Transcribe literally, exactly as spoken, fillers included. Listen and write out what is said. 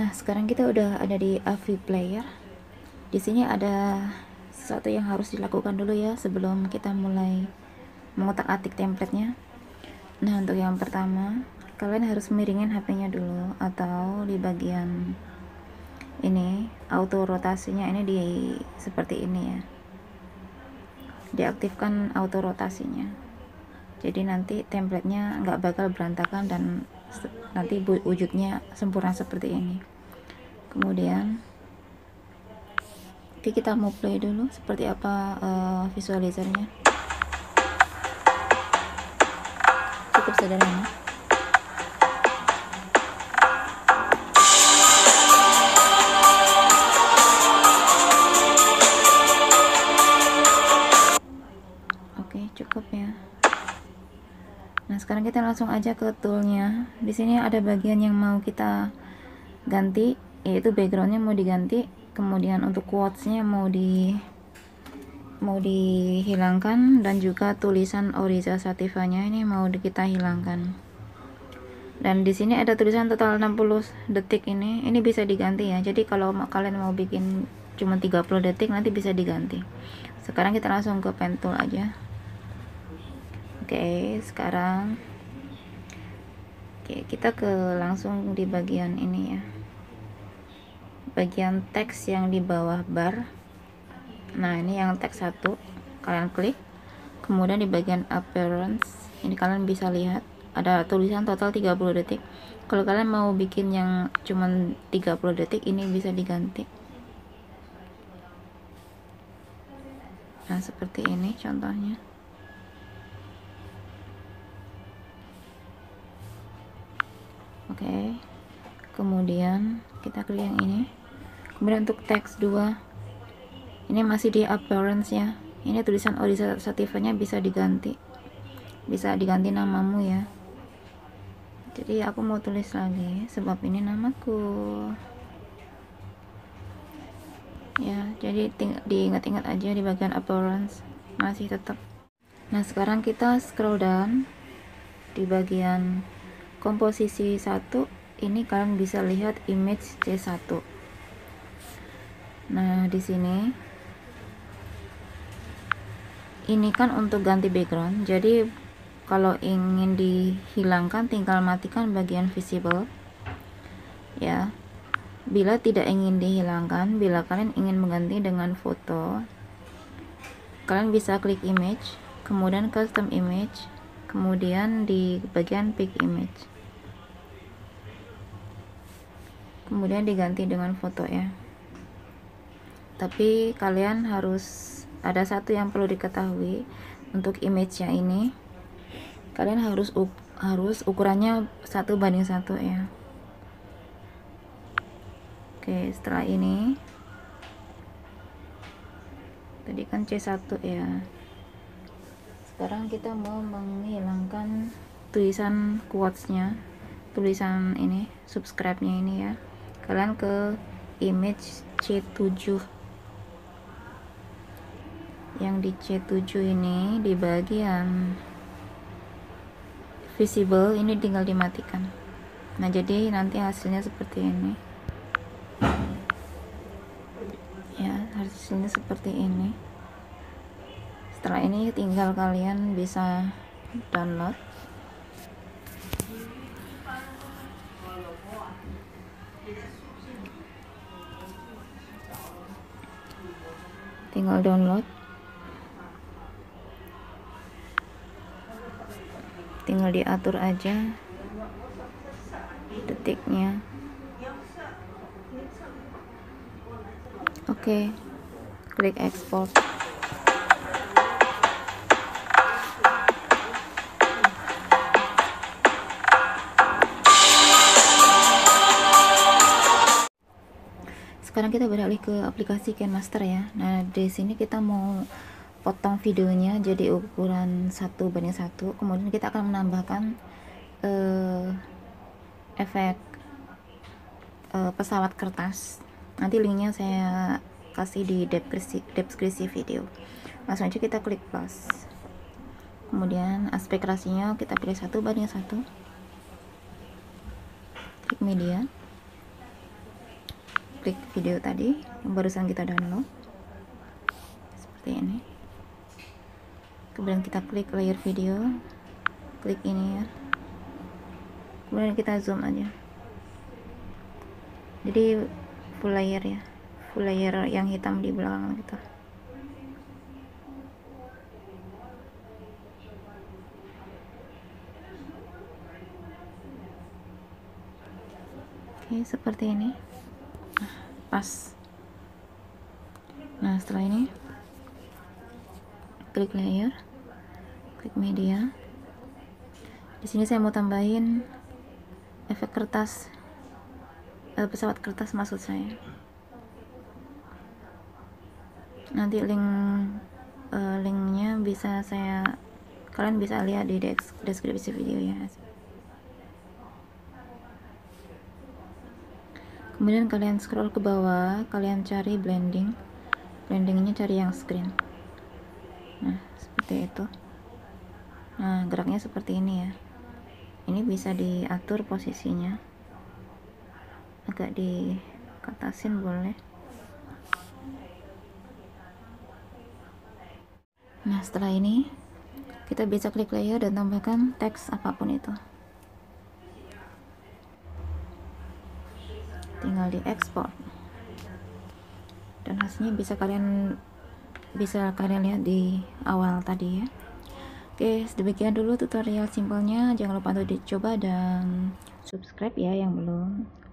Nah, sekarang kita udah ada di Avi Player. Di sini ada sesuatu yang harus dilakukan dulu ya sebelum kita mulai mengotak-atik template-nya. Nah, untuk yang pertama, kalian harus miringin H P-nya dulu, atau di bagian ini auto rotasinya ini di seperti ini ya. Diaktifkan auto rotasinya. Jadi nanti template-nya nggak bakal berantakan dan nanti wujudnya sempurna seperti ini. Kemudian oke, kita mau play dulu seperti apa uh, visualisernya. Cukup sederhana. Oke, cukup ya. Nah, sekarang kita langsung aja ke toolnya. Di sini ada bagian yang mau kita ganti, yaitu backgroundnya mau diganti. Kemudian untuk quotes-nya mau di mau dihilangkan, dan juga tulisan Oriza Sativa-nya ini mau kita hilangkan. Dan di sini ada tulisan total enam puluh detik ini. Ini bisa diganti ya. Jadi kalau kalian mau bikin cuma tiga puluh detik nanti bisa diganti. Sekarang kita langsung ke pen tool aja. Oke, sekarang oke, kita ke langsung di bagian ini ya. Bagian teks yang di bawah bar. Nah, ini yang teks satu, kalian klik. Kemudian di bagian appearance, ini kalian bisa lihat ada tulisan total tiga puluh detik. Kalau kalian mau bikin yang cuman tiga puluh detik, ini bisa diganti. Nah, seperti ini contohnya. Oke, kemudian kita klik yang ini. Kemudian untuk teks dua, ini masih di appearance ya. Ini tulisan Oriza Sativa-nya bisa diganti, bisa diganti namamu ya. Jadi aku mau tulis lagi sebab ini namaku ya. Jadi diingat-ingat aja di bagian appearance masih tetap. Nah, sekarang kita scroll down di bagian komposisi satu. Ini kalian bisa lihat image C satu. Nah, di sini ini kan untuk ganti background. Jadi kalau ingin dihilangkan tinggal matikan bagian visible ya. Bila tidak ingin dihilangkan, bila kalian ingin mengganti dengan foto, kalian bisa klik image, kemudian custom image, kemudian di bagian pick image, kemudian diganti dengan foto ya. Tapi kalian harus ada satu yang perlu diketahui untuk image-nya ini, kalian harus uk harus ukurannya satu banding satu ya. Oke, setelah ini tadi kan C satu ya. Sekarang kita mau menghilangkan tulisan quotes-nya, tulisan ini subscribe-nya ini ya. Kalian ke image C tujuh. Yang di C tujuh ini di bagian visible ini tinggal dimatikan. Nah, jadi nanti hasilnya seperti ini ya, hasilnya seperti ini. Setelah ini tinggal kalian bisa download. Tinggal download. Tinggal diatur aja detiknya. Oke, klik export. Sekarang kita beralih ke aplikasi KineMaster ya. Nah, di sini kita mau potong videonya jadi ukuran satu banding satu. Kemudian kita akan menambahkan uh, efek uh, pesawat kertas. Nanti linknya saya kasih di deskripsi, deskripsi video. Langsung aja kita klik plus. Kemudian aspek ratio kita pilih satu banding satu. Klik media. klik video tadi yang barusan kita download seperti ini, kemudian kita klik layer video, klik ini ya, kemudian kita zoom aja, jadi full layer ya, full layer yang hitam di belakang kita. Oke, seperti ini. Nah, pas. Nah, setelah ini klik layer, klik media. Di sini saya mau tambahin efek kertas, eh, pesawat kertas maksud saya. Nanti link eh, linknya bisa saya, kalian bisa lihat di deskripsi video ya. Kemudian kalian scroll ke bawah, kalian cari blending, blendingnya cari yang screen. Nah, seperti itu. Nah, geraknya seperti ini ya. Ini bisa diatur posisinya, agak dikatasin boleh. Nah, setelah ini kita bisa klik layer dan tambahkan teks apapun itu. Tinggal di export dan hasilnya bisa kalian bisa kalian lihat di awal tadi ya. Oke, demikian dulu tutorial simpelnya. Jangan lupa untuk dicoba dan subscribe ya yang belum.